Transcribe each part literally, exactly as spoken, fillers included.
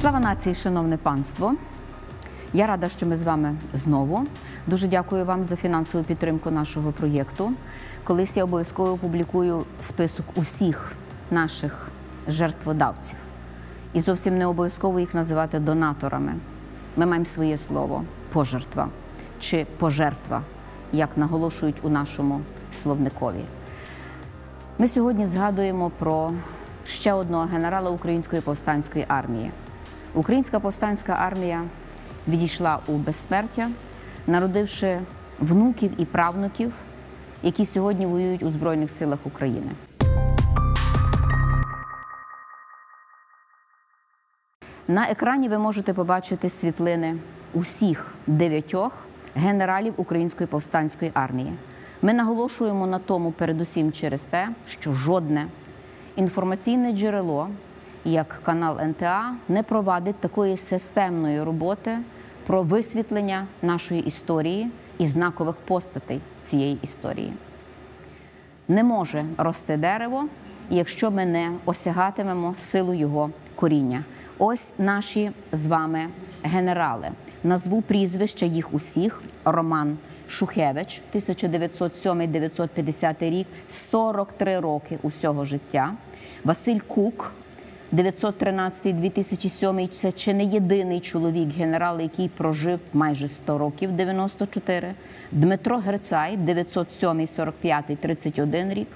Слава нації, шановне панство! Я рада, що ми з вами знову. Дуже дякую вам за фінансову підтримку нашого проєкту. Колись я обов'язково опублікую список усіх наших жертводавців. І зовсім не обов'язково їх називати донаторами. Ми маємо своє слово – пожертва чи пожертва, як наголошують у нашому словникові. Ми сьогодні згадуємо про ще одного генерала Української повстанської армії. Українська повстанська армія відійшла у безсмертя, народивши внуків і правнуків, які сьогодні воюють у Збройних силах України. На екрані ви можете побачити світлини усіх дев'ятьох генералів Української повстанської армії. Ми наголошуємо на тому передусім через те, що жодне інформаційне джерело, як канал ен те а, не провадить такої системної роботи про висвітлення нашої історії і знакових постатей цієї історії. Не може рости дерево, якщо ми не осягатимемо силу його коріння. Ось наші з вами генерали. Назву прізвища їх усіх. Роман Шухевич, тисяча дев'ятсот сьомий - дев'ятсот п'ятдесятий рік, сорок три роки усього життя. Василь Кук, дев'ятсот тринадцятий - дві тисячі сьомий, це чи не єдиний чоловік-генерал, який прожив майже сто років, дев'яносто чотири. Дмитро Герцай, дев'ятсот сьомий - сорок п'ятий, тридцять один рік.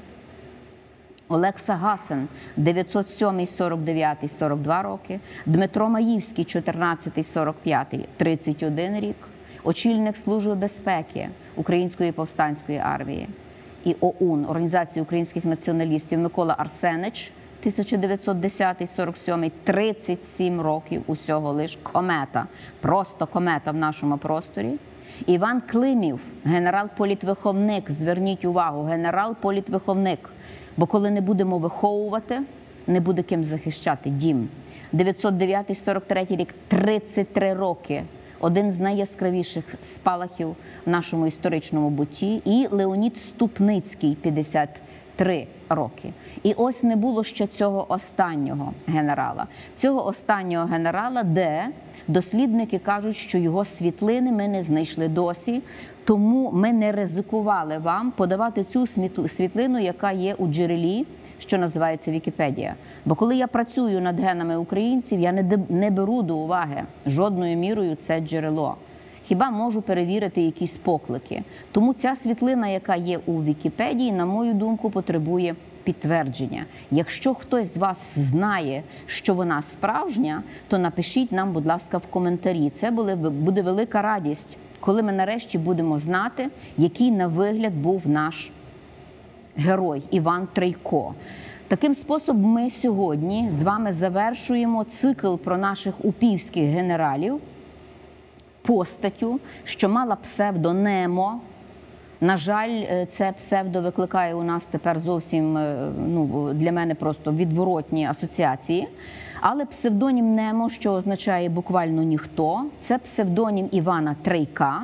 Олекса Гасен, дев'ятсот сьомий - сорок дев'ятий, сорок два роки. Дмитро Маївський, чотирнадцятий - сорок п'ятий, тридцять один рік. Очільник Служби безпеки Української повстанської армії і о у ен, Організації українських націоналістів, Микола Арсенич, тисяча дев'ятсот десятий - сорок сьомий, тридцять сім років усього лиш. Комета, просто комета в нашому просторі. Іван Климів, генерал-політвиховник, зверніть увагу, генерал-політвиховник. Бо коли не будемо виховувати, не буде ким захищати дім. дев'ятсот дев'ятий - сорок третій рік, тридцять три роки. Один з найяскравіших спалахів в нашому історичному бутті. І Леонід Ступницький, п'ятдесят три роки. І ось не було ще цього останнього генерала. Цього останнього генерала, де дослідники кажуть, що його світлини ми не знайшли досі, тому ми не ризикували вам подавати цю світлину, яка є у джерелі, що називається Вікіпедія. Бо коли я працюю над генами українців, я не беру до уваги жодною мірою це джерело. Хіба можу перевірити якісь поклики. Тому ця світлина, яка є у Вікіпедії, на мою думку, потребує підтвердження. Якщо хтось з вас знає, що вона справжня, то напишіть нам, будь ласка, в коментарі. Це буде велика радість, коли ми нарешті будемо знати, який на вигляд був наш герой Іван Трейко. Таким способом ми сьогодні з вами завершуємо цикл про наших упівських генералів постаттю, що мала псевдо Немо. На жаль, це псевдо викликає у нас тепер зовсім, ну, для мене просто відворотні асоціації. Але псевдонім Немо, що означає буквально ніхто, це псевдонім Івана Трейка.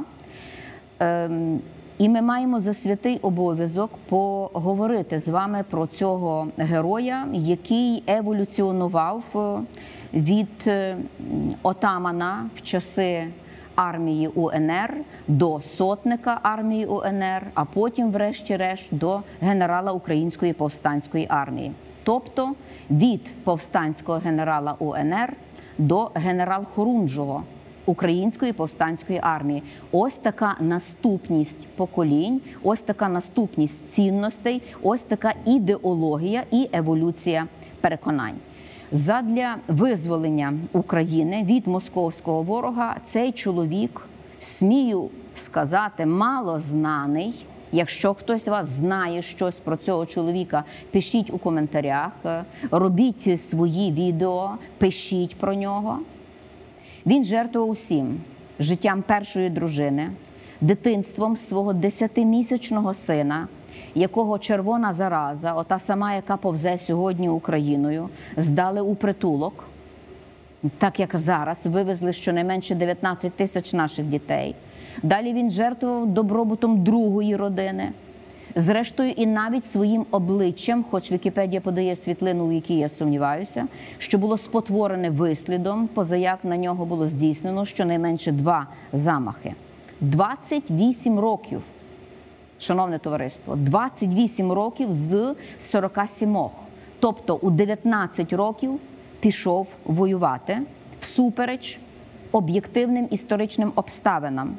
Ем, І ми маємо за святий обов'язок поговорити з вами про цього героя, який еволюціонував від отамана в часи армії у ен ер до сотника армії у ен ер, а потім, врешті-решт, до генерала Української повстанської армії. Тобто від повстанського генерала у ен ер до генерал-хорунжого Української повстанської армії. Ось така наступність поколінь, ось така наступність цінностей, ось така ідеологія і еволюція переконань. Задля визволення України від московського ворога цей чоловік, смію сказати, малознаний. Якщо хтось з вас знає щось про цього чоловіка, пишіть у коментарях, робіть свої відео, пишіть про нього. Він жертвував усім – життям першої дружини, дитинством свого десятимісячного сина, якого червона зараза, ота сама, яка повзе сьогодні Україною, здали у притулок, так як зараз вивезли щонайменше дев'ятнадцять тисяч наших дітей. Далі він жертвував добробутом другої родини, Зрештою, і навіть своїм обличчям, хоч Вікіпедія подає світлину, у якій я сумніваюся, що було спотворене вислідом, позаяк на нього було здійснено щонайменше два замахи. двадцять вісім років, шановне товариство, двадцять вісім років з сорока семи. Тобто у дев'ятнадцять років пішов воювати всупереч об'єктивним історичним обставинам.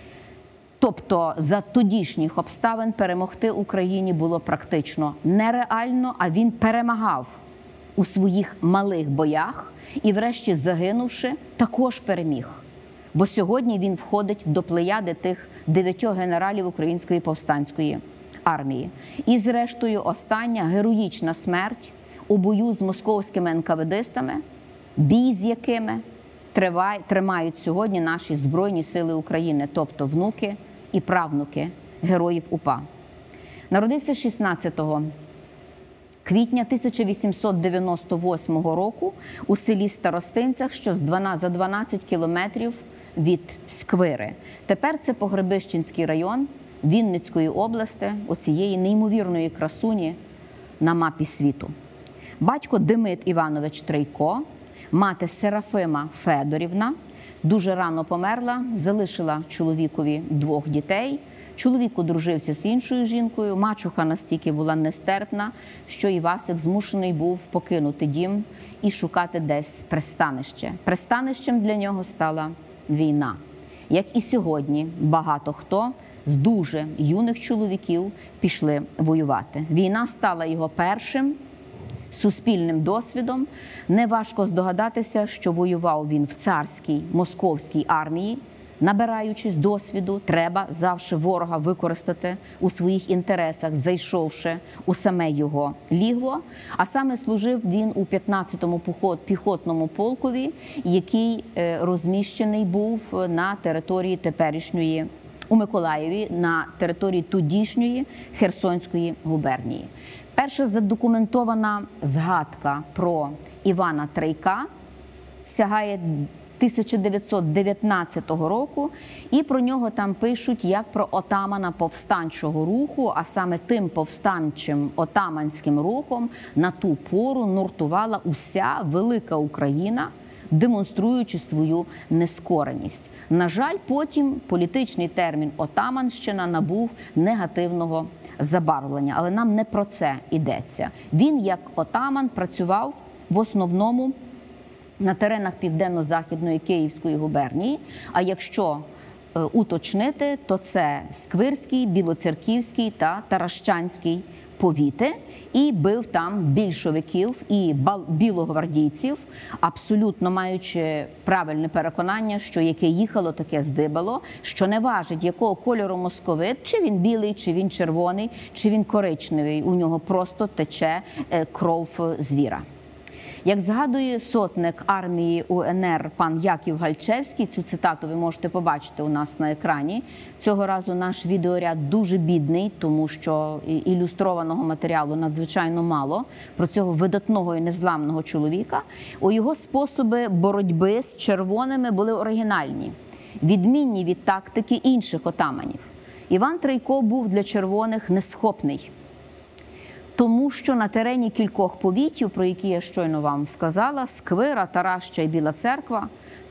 Тобто за тодішніх обставин перемогти Україні було практично нереально, а він перемагав у своїх малих боях і врешті, загинувши, також переміг. Бо сьогодні він входить до плеяди тих дев'ятьох генералів Української повстанської армії. І зрештою остання героїчна смерть у бою з московськими енкаведистами, бій з якими тримають сьогодні наші Збройні Сили України, тобто внуки і правнуки героїв УПА. Народився шістнадцятого квітня тисяча вісімсот дев'яносто восьмого року у селі Старостинцях, що за дванадцять кілометрів від Сквири. Тепер це Погребищенський район Вінницької області, оцієї неймовірної красуні на мапі світу. Батько Демид Іванович Трейко, мати Серафима Федорівна, дуже рано померла, залишила чоловікові двох дітей. Чоловік одружився з іншою жінкою, мачуха настільки була нестерпна, що Івасик змушений був покинути дім і шукати десь пристанище. Пристанищем для нього стала війна. Як і сьогодні, багато хто з дуже юних чоловіків пішли воювати. Війна стала його першим суспільним досвідом. Неважко здогадатися, що воював він в царській московській армії. Набираючись досвіду, треба завжди ворога використати у своїх інтересах, зайшовши у саме його лігво. А саме служив він у п'ятнадцятому піхотному полкові, який розміщений був на території теперішньої, у Миколаєві, на території тодішньої Херсонської губернії. Перша задокументована згадка про Івана Трейка сягає тисяча дев'ятсот дев'ятнадцятого року, і про нього там пишуть як про отамана повстанчого руху, а саме тим повстанчим отаманським рухом на ту пору нуртувала уся велика Україна, демонструючи свою нескореність. На жаль, потім політичний термін «отаманщина» набув негативного забарвлення, але нам не про це йдеться. Він, як отаман, працював в основному на теренах Південно-Західної Київської губернії, а якщо е, уточнити, то це Сквирський, Білоцерківський та Таращанський повіти, і бив там більшовиків і білогвардійців, абсолютно маючи правильне переконання, що яке їхало, таке здибало, що не важить, якого кольору московит, чи він білий, чи він червоний, чи він коричневий, у нього просто тече е, кров звіра. Як згадує сотник армії УНР пан Яків Гальчевський, цю цитату ви можете побачити у нас на екрані. Цього разу наш відеоряд дуже бідний, тому що ілюстрованого матеріалу надзвичайно мало про цього видатного і незламного чоловіка. У його способи боротьби з червоними були оригінальні, відмінні від тактики інших отаманів. Іван Трейко був для червоних несхопний. Тому що на терені кількох повітів, про які я щойно вам сказала, Сквира, Тараща і Біла Церква,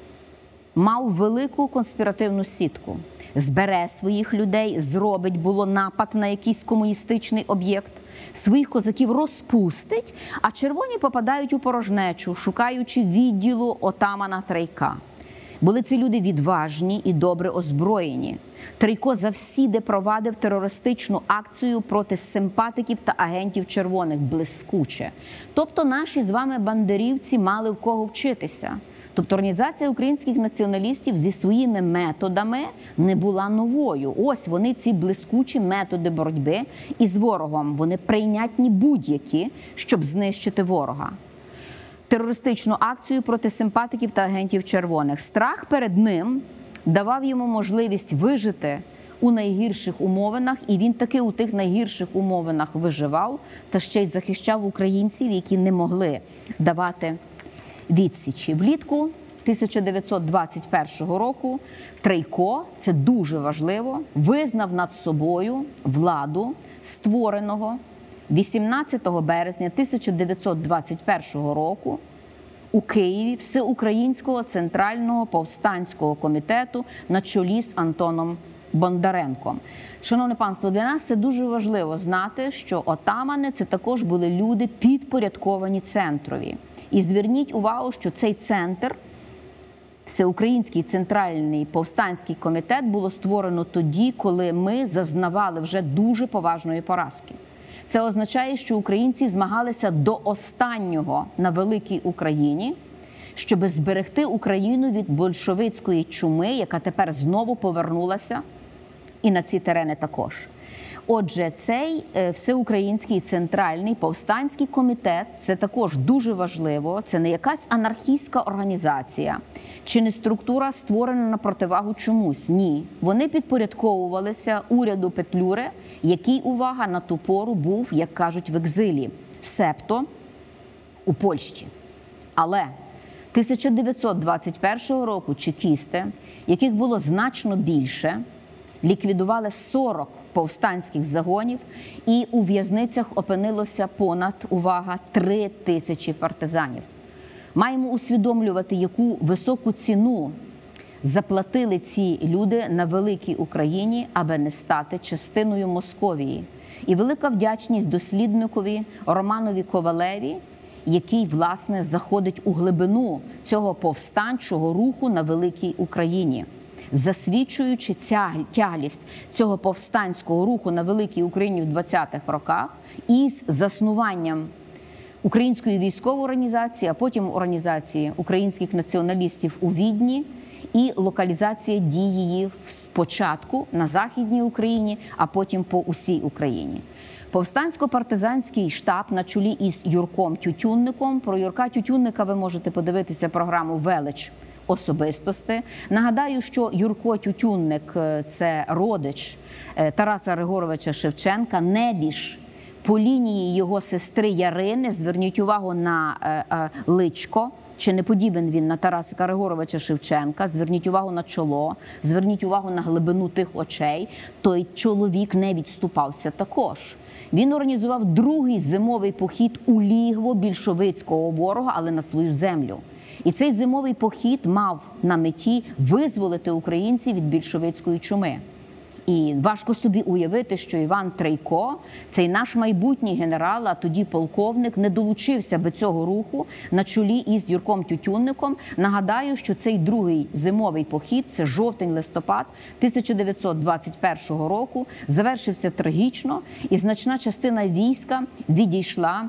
мав велику конспіративну сітку. Збере своїх людей, зробить було напад на якийсь комуністичний об'єкт, своїх козаків розпустить, а червоні попадають у порожнечу, шукаючи відділу отамана Трейка. Були ці люди відважні і добре озброєні. Трейко завсіди провадив терористичну акцію проти симпатиків та агентів червоних, блискуче. Тобто наші з вами бандерівці мали в кого вчитися. Тобто організація українських націоналістів зі своїми методами не була новою. Ось вони, ці блискучі методи боротьби із ворогом. Вони прийнятні будь-які, щоб знищити ворога. Терористичну акцію проти симпатиків та агентів червоних. Страх перед ним давав йому можливість вижити у найгірших умовинах, і він таки у тих найгірших умовинах виживав, та ще й захищав українців, які не могли давати відсічі. Влітку тисяча дев'ятсот двадцять першого року Трейко, це дуже важливо, визнав над собою владу створеного вісімнадцятого березня тисяча дев'ятсот двадцять першого року у Києві Всеукраїнського Центрального повстанського комітету на чолі з Антоном Бондаренком. Шановне панство, для нас це дуже важливо знати, що отамани – це також були люди підпорядковані центрові. І зверніть увагу, що цей центр, Всеукраїнський Центральний повстанський комітет, було створено тоді, коли ми зазнавали вже дуже поважної поразки. Це означає, що українці змагалися до останнього на великій Україні, щоб зберегти Україну від большевицької чуми, яка тепер знову повернулася, і на ці терени також. Отже, цей Всеукраїнський Центральний повстанський комітет – це також дуже важливо, це не якась анархістська організація, чи не структура, створена на противагу чомусь. Ні. Вони підпорядковувалися уряду Петлюри, який, увага, на ту пору був, як кажуть, в екзилі, себто у Польщі. Але тисяча дев'ятсот двадцять першого року чекісти, яких було значно більше, ліквідували сорок повстанських загонів, і у в'язницях опинилося понад, увага, три тисячі партизанів. Маємо усвідомлювати, яку високу ціну заплатили ці люди на великій Україні, аби не стати частиною Московії. І велика вдячність дослідникові Романові Ковалеві, який, власне, заходить у глибину цього повстанчого руху на великій Україні, засвідчуючи тяглість цього повстанського руху на великій Україні в двадцятих роках із заснуванням Української військової організації, а потім організації українських націоналістів у Відні і локалізація дій її спочатку на Західній Україні, а потім по усій Україні. Повстансько-партизанський штаб на чолі із Юрком Тютюнником. Про Юрка Тютюнника ви можете подивитися програму «Велич особистості». Нагадаю, що Юрко Тютюнник – це родич Тараса Григоровича Шевченка, небіж по лінії його сестри Ярини. Зверніть увагу на е, е, личко. Чи не подібен він на Тараса Григоровича Шевченка? Зверніть увагу на чоло, зверніть увагу на глибину тих очей. Той чоловік не відступався також. Він організував другий зимовий похід у лігво більшовицького ворога, але на свою землю. І цей зимовий похід мав на меті визволити українців від більшовицької чуми. І важко собі уявити, що Іван Трейко, цей наш майбутній генерал, а тоді полковник, не долучився до цього руху на чолі із Юрком Тютюнником. Нагадаю, що цей другий зимовий похід, це жовтень-листопад тисяча дев'ятсот двадцять першого року, завершився трагічно, і значна частина війська відійшла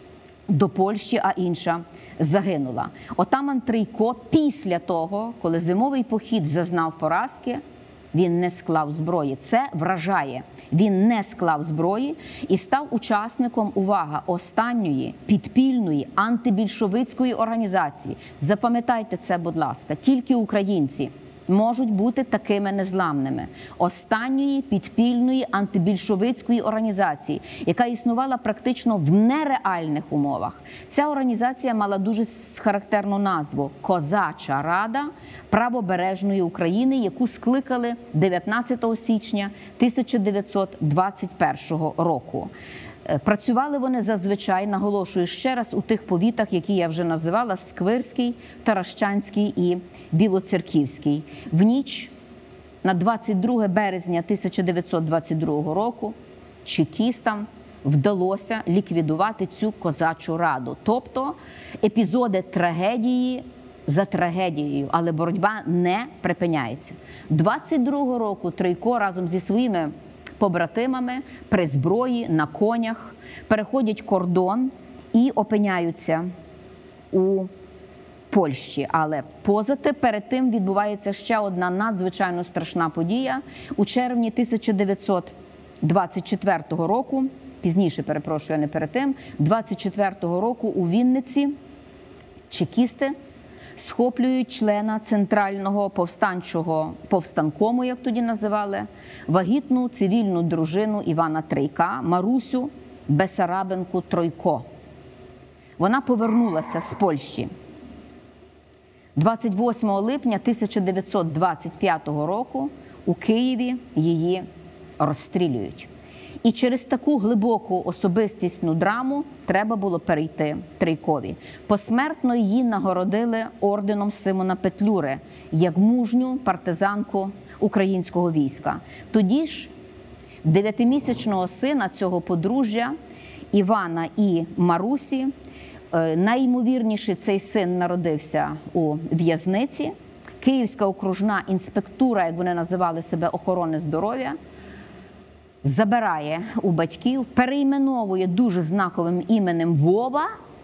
до Польщі, а інша загинула. Отаман Трейко після того, коли зимовий похід зазнав поразки, він не склав зброї. Це вражає. Він не склав зброї і став учасником, увага, останньої підпільної антибільшовицької організації. Запам'ятайте це, будь ласка, тільки українці можуть бути такими незламними. Останньої підпільної антибільшовицької організації, яка існувала практично в нереальних умовах. Ця організація мала дуже характерну назву «Козача Рада Правобережної України», яку скликали дев'ятнадцятого січня тисяча дев'ятсот двадцять першого року. Працювали вони зазвичай, наголошую ще раз, у тих повітах, які я вже називала: Сквирський, Таращанський і Білоцерківський. В ніч на двадцять друге березня тисяча дев'ятсот двадцять другого року чекістам вдалося ліквідувати цю козачу раду. Тобто епізоди трагедії за трагедією, але боротьба не припиняється. двадцять другого року Трейко разом зі своїми побратимами при зброї, на конях переходять кордон і опиняються у Польщі. Але поза те, перед тим відбувається ще одна надзвичайно страшна подія. У червні тисяча дев'ятсот двадцять четвертого року, пізніше, перепрошую, а не перед тим, двадцять четвертого року у Вінниці чекісти схоплюють члена Центрального повстанчого повстанкому, як тоді називали, вагітну цивільну дружину Івана Трейка, Марусю Бесарабенку Тройко. Вона повернулася з Польщі. двадцять восьмого липня тисяча дев'ятсот двадцять п'ятого року у Києві її розстрілюють. І через таку глибоку особистісну драму треба було перейти Трейкові. Посмертно її нагородили орденом Симона Петлюри як мужню партизанку українського війська. Тоді ж дев'ятимісячного сина цього подружжя Івана і Марусі, найімовірніше цей син народився у в'язниці. Київська окружна інспектура, як вони називали себе, охорони здоров'я, забирає у батьків, перейменовує дуже знаковим іменем Вова.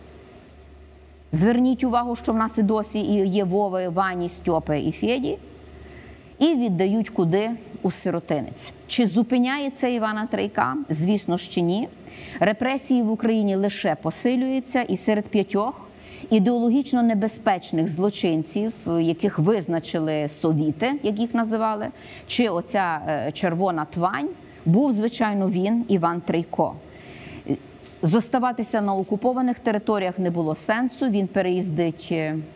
Зверніть увагу, що в нас і досі є Вови, Вані, Стьопи і Феді. І віддають куди? У сиротинець. Чи зупиняє це Івана Трейка? Звісно ж, чи ні. Репресії в Україні лише посилюються, і серед п'ятьох ідеологічно небезпечних злочинців, яких визначили совіти, як їх називали, чи оця червона твань, був, звичайно, він, Іван Трейко. Зоставатися на окупованих територіях не було сенсу, він переїздить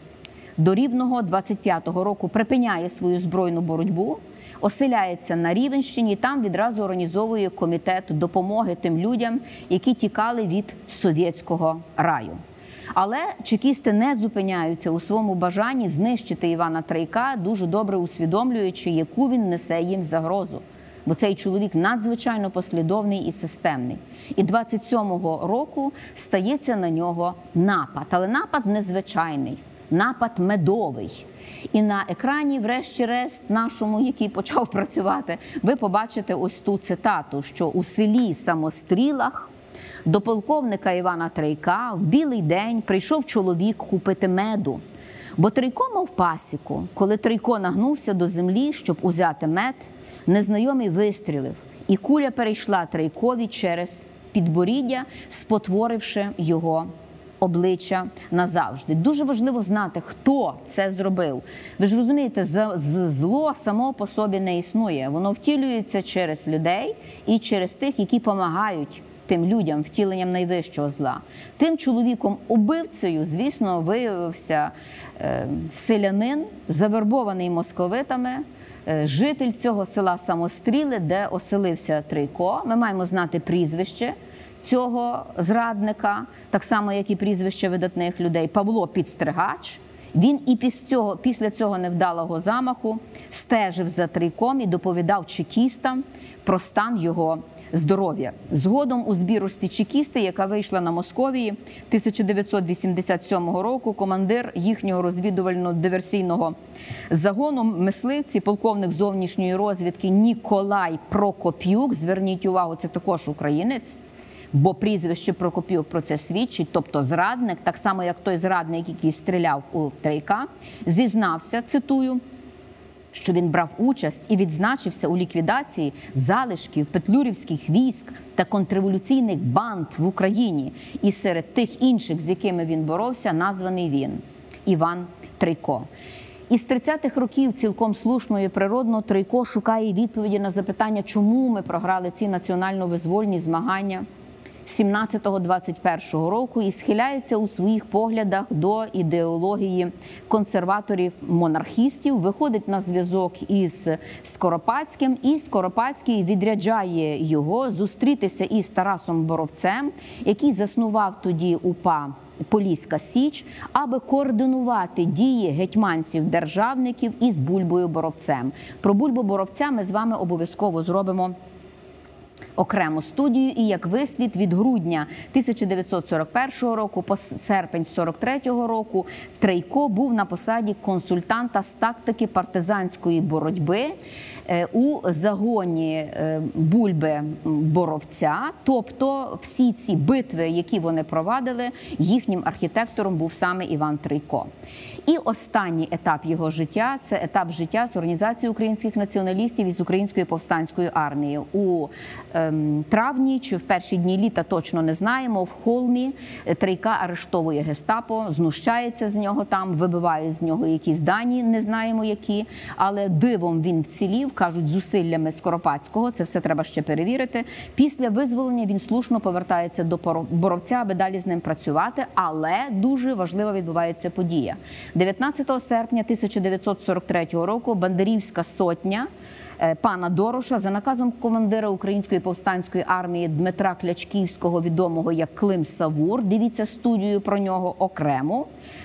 до Рівного, двадцять п'ятого року припиняє свою збройну боротьбу, оселяється на Рівенщині, і там відразу організовує комітет допомоги тим людям, які тікали від совєтського раю. Але чекісти не зупиняються у своєму бажанні знищити Івана Трейка, дуже добре усвідомлюючи, яку він несе їм загрозу. Бо цей чоловік надзвичайно послідовний і системний. І двадцять сьомого року стається на нього напад. Але напад незвичайний, напад медовий. І на екрані, врешті-решт, нашому, який почав працювати, ви побачите ось ту цитату, що у селі Самострілах до полковника Івана Трейка в білий день прийшов чоловік купити меду. Бо Трейко мав пасіку. Коли Трейко нагнувся до землі, щоб узяти мед, незнайомий вистрілив, і куля перейшла Трейкові через підборіддя, спотворивши його обличчя назавжди. Дуже важливо знати, хто це зробив. Ви ж розумієте, зло само по собі не існує. Воно втілюється через людей і через тих, які допомагають тим людям втіленням найвищого зла. Тим чоловіком-убивцею, звісно, виявився е, селянин, завербований московитами, е, житель цього села Самостріли, де оселився Трейко. Ми маємо знати прізвище цього зрадника, так само, як і прізвище видатних людей, Павло Підстригач. Він і після цього, після цього невдалого замаху стежив за Трейком і доповідав чекістам про стан його здоров'я. Згодом у збірочці «Чекісти», яка вийшла на Московії тисяча дев'ятсот вісімдесят сьомого року, командир їхнього розвідувально-диверсійного загону мисливці, полковник зовнішньої розвідки Ніколай Прокоп'юк, зверніть увагу, це також українець, бо прізвище Прокоп'юк про це свідчить, тобто зрадник, так само як той зрадник, який стріляв у Трейка, зізнався, цитую, що він брав участь і відзначився у ліквідації залишків петлюрівських військ та контрреволюційних банд в Україні. І серед тих інших, з якими він боровся, названий він – Іван Трейко. Із тридцятих років цілком слушно і природно Трейко шукає відповіді на запитання, чому ми програли ці національно-визвольні змагання сімнадцятого двадцять першого року і схиляється у своїх поглядах до ідеології консерваторів-монархістів, виходить на зв'язок із Скоропадським, і Скоропадський відряджає його зустрітися із Тарасом Боровцем, який заснував тоді УПА Поліська Січ, аби координувати дії гетьманців-державників із Бульбою Боровцем. Про Бульбу Боровця ми з вами обов'язково зробимо окрему студію, і як вислід від грудня тисяча дев'ятсот сорок першого року по серпень сорок третього року Трейко був на посаді консультанта з тактики партизанської боротьби у загоні Бульби Боровця, тобто всі ці битви, які вони провадили, їхнім архітектором був саме Іван Трейко. І останній етап його життя – це етап життя з організацією українських націоналістів і з Українською повстанською армією. У травні чи в перші дні літа, точно не знаємо, в Холмі Трейка арештовує гестапо, знущається з нього там, вибиває з нього якісь дані, не знаємо які, але дивом він вцілів, кажуть, зусиллями Скоропадського, це все треба ще перевірити. Після визволення він слушно повертається до Боровця, аби далі з ним працювати, але дуже важлива відбувається подія. дев'ятнадцятого серпня тисяча дев'ятсот сорок третього року Бандерівська сотня пана Дороша за наказом командира Української повстанської армії Дмитра Клячківського, відомого як Клим Савур, дивіться студію про нього окремо,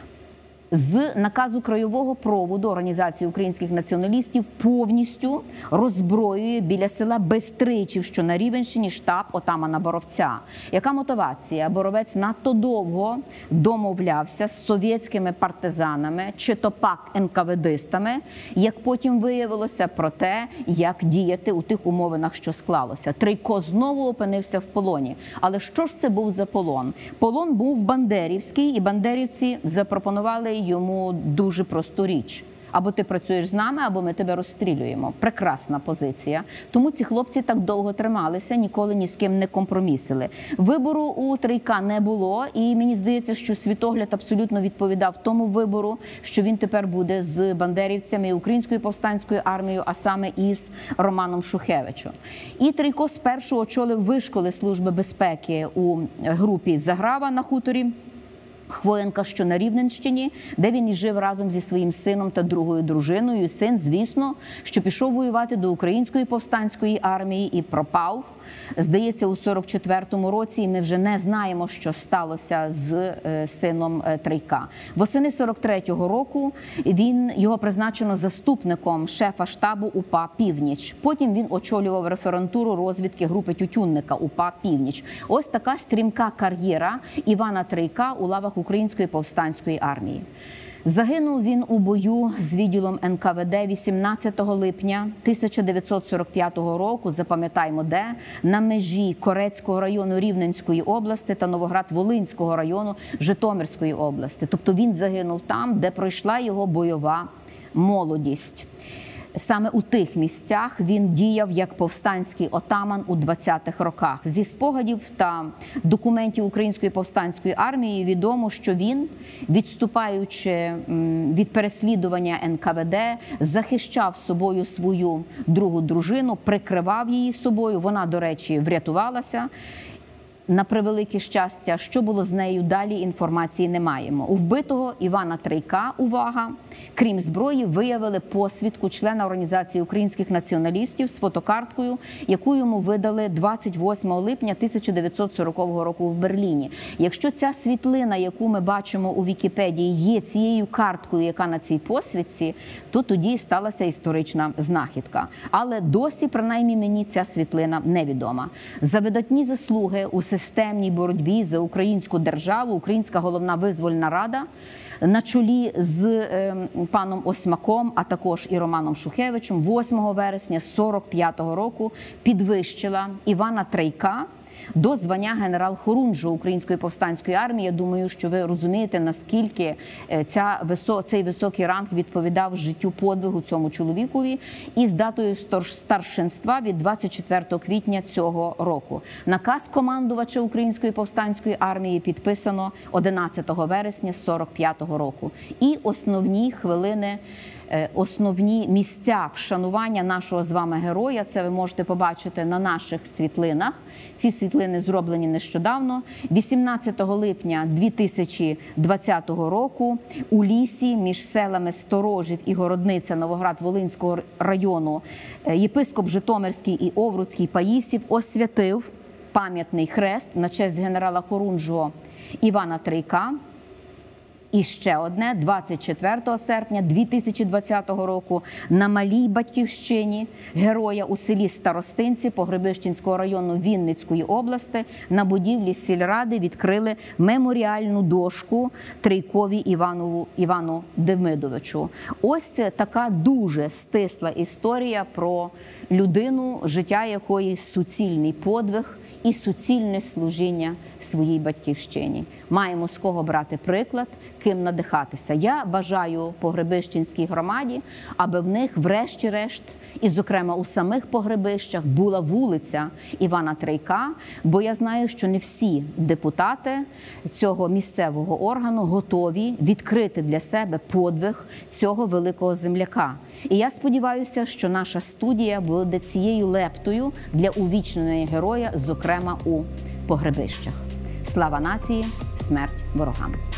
з наказу краєвого проводу Організації українських націоналістів повністю роззброює біля села Бестричів, що на Рівненщині, штаб отамана Боровця. Яка мотивація? Боровець надто довго домовлявся з совєтськими партизанами, чи то пак ен ка ве дистами, як потім виявилося, про те, як діяти у тих умовинах, що склалося. Трейко знову опинився в полоні. Але що ж це був за полон? Полон був бандерівський, і бандерівці запропонували йому дуже просту річ. Або ти працюєш з нами, або ми тебе розстрілюємо. Прекрасна позиція. Тому ці хлопці так довго трималися, ніколи ні з ким не компромісили. Вибору у Трейка не було, і мені здається, що світогляд абсолютно відповідав тому вибору, що він тепер буде з бандерівцями і Українською повстанською армією, а саме із Романом Шухевичем. І Трейко спершу очолив вишколи Служби безпеки у групі Заграва на хуторі Хвоєнка, що на Рівненщині, де він і жив разом зі своїм сином та другою дружиною. Син, звісно, що пішов воювати до Української повстанської армії і пропав. Здається, у сорок четвертому році, і ми вже не знаємо, що сталося з е, сином е, Трейка. Восени сорок третього року він, його призначено заступником шефа штабу УПА «Північ». Потім він очолював референтуру розвідки групи Тютюнника УПА «Північ». Ось така стрімка кар'єра Івана Трейка у лавах Української повстанської армії. Загинув він у бою з відділом ен ка ве де вісімнадцятого липня тисяча дев'ятсот сорок п'ятого року, запам'ятаймо де, на межі Корецького району Рівненської області та Новоград-Волинського району Житомирської області. Тобто він загинув там, де пройшла його бойова молодість. Саме у тих місцях він діяв як повстанський отаман у двадцятих роках. Зі спогадів та документів Української повстанської армії відомо, що він, відступаючи від переслідування ен ка ве де, захищав собою свою другу дружину, прикривав її собою. Вона, до речі, врятувалася. На превелике щастя, що було з нею далі, інформації не маємо. У вбитого Івана Трейка, увага, крім зброї, виявили посвідку члена Організації українських націоналістів з фотокарткою, яку йому видали двадцять восьмого липня тисяча дев'ятсот сорокового року в Берліні. Якщо ця світлина, яку ми бачимо у Вікіпедії, є цією карткою, яка на цій посвідці, то тоді сталася історична знахідка. Але досі, принаймні мені, ця світлина невідома. За видатні заслуги у системній боротьбі за українську державу Українська головна визвольна рада на чолі з е, паном Осьмаком, а також і Романом Шухевичем восьмого вересня сорок п'ятого року підвищила Івана Трейка до звання генерал-хорунжу Української повстанської армії. Я думаю, що ви розумієте, наскільки ця, цей високий ранг відповідав життю подвигу цьому чоловікові, і з датою старшинства від двадцять четвертого квітня цього року. Наказ командувача Української повстанської армії підписано одинадцятого вересня сорок п'ятого року. І основні хвилини, основні місця вшанування нашого з вами героя, це ви можете побачити на наших світлинах. Ці світлини зроблені нещодавно. вісімнадцятого липня дві тисячі двадцятого року у лісі між селами Сторожів і Городниця Новоград-Волинського району єпископ Житомирський і Овруцький Паїсів освятив пам'ятний хрест на честь генерала-хорунжого Івана Трейка. І ще одне, двадцять четвертого серпня дві тисячі двадцятого року на малій батьківщині героя у селі Старостинці Погребищенського району Вінницької області на будівлі сільради відкрили меморіальну дошку Трейкові Іванову, Івану Демидовичу. Ось така дуже стисла історія про людину, життя якої суцільний подвиг і суцільне служіння своїй батьківщині. Маємо з кого брати приклад, ким надихатися. Я бажаю Погребищенській громаді, аби в них врешті-решт, і зокрема у самих Погребищах, була вулиця Івана Трейка, бо я знаю, що не всі депутати цього місцевого органу готові відкрити для себе подвиг цього великого земляка. І я сподіваюся, що наша студія буде цією лептою для увічнення героя, зокрема у Погребищах. Слава нації, смерть ворогам!